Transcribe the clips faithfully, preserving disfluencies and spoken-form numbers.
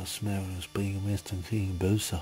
där små, de springer mest omkring busar.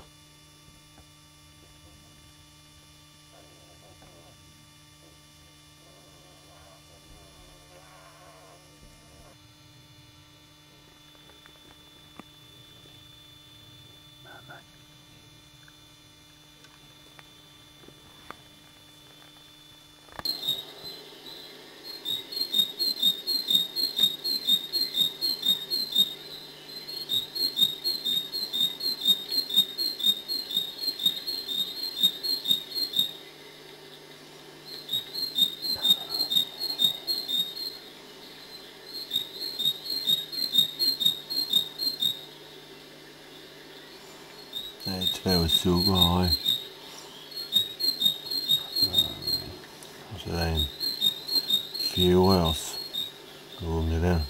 Det är två sugrör här. Och så är det en fjolårs unge den.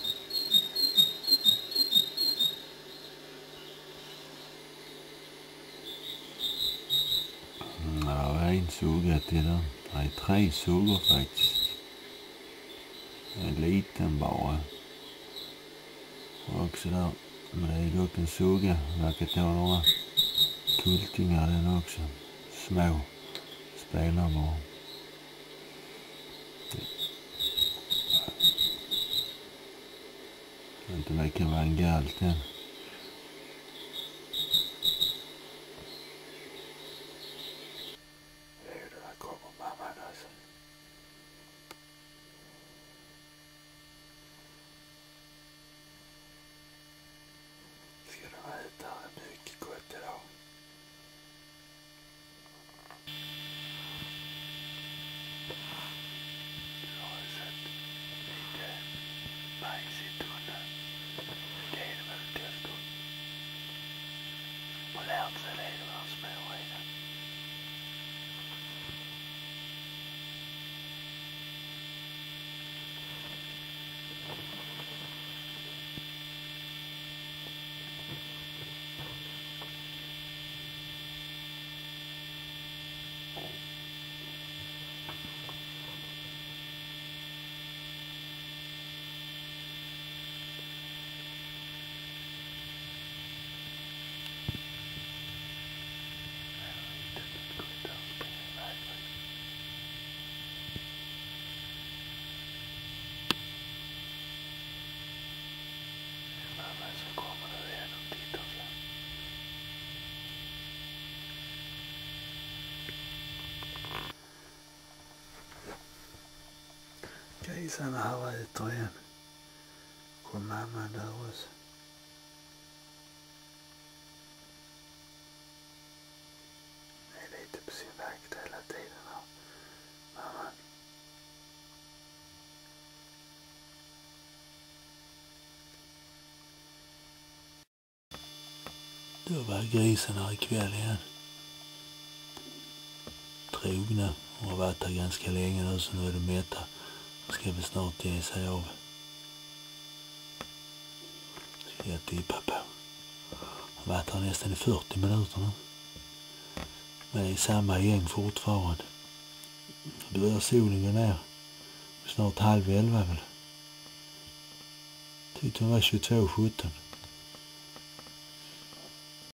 Ja, det är en sugga till den. Det är tre suggor faktiskt. En liten bara. Och också där. Men det är dock en sugga. Verkar ta några kultingar den också. Små. Spelar bara. Inte det kan vara en galt den. Där kommer mamman alltså. Ska de äta mycket gott idag? Jag har sett lite bajs i tunneln. Det är det väl ute efter. Och lärt sig det, de här små redan. Grisarna här äter igen. Kom mamman där också. Det är lite på sin vakt hela tiden här. Mamman. Då var grisarna ikväll igen. Trogna och har varit här ganska länge nu, så nu är de mätta. Ska vi snart ge sig av. Ska jag tippa på. Har varit här nästan i fyrtio minuter nu. Men det är samma gäng fortfarande. Då börjar solen gå ner. Snart halv elva väl. Tyckte hon var tjugotvå sjutton.